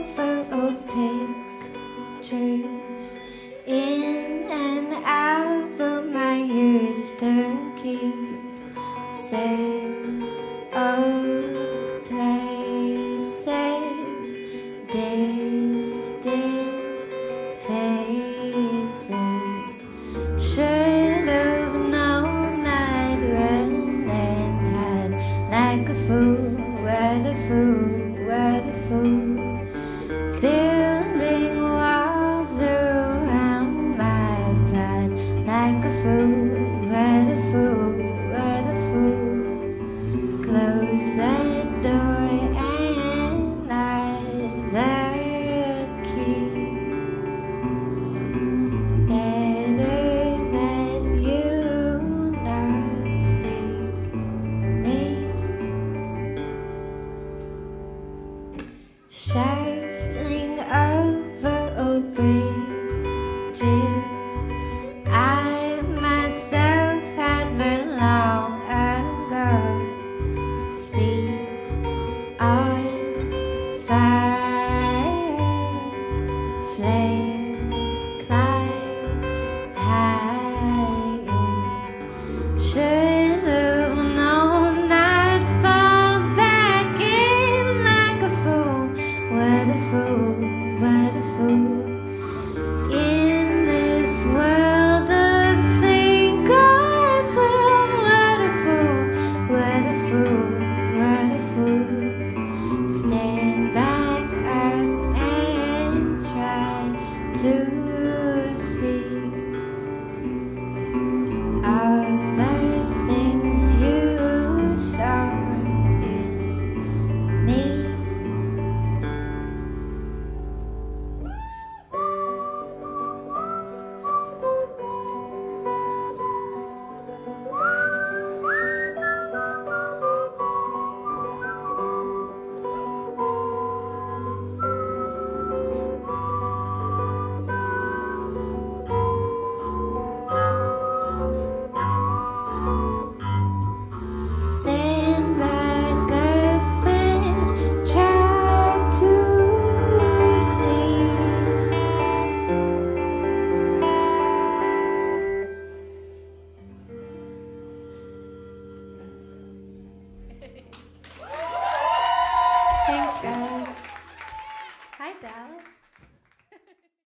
over old pictures in an album I used to keep. Same old places, distant faces. Should have known I'd run and hide like a fool. What a fool, what a fool. Building walls around my pride like a fool. What a fool, what a fool. Close that door and light the key. Better that you not see me. Shuffling over old bridges I myself had burned long ago. Feet on fire, flames climb higher. Should have known I'd fall back in like a fool. What a fool, what a fool. In this world of singles, well, what a fool, what a fool, what a fool. Stand back up and try to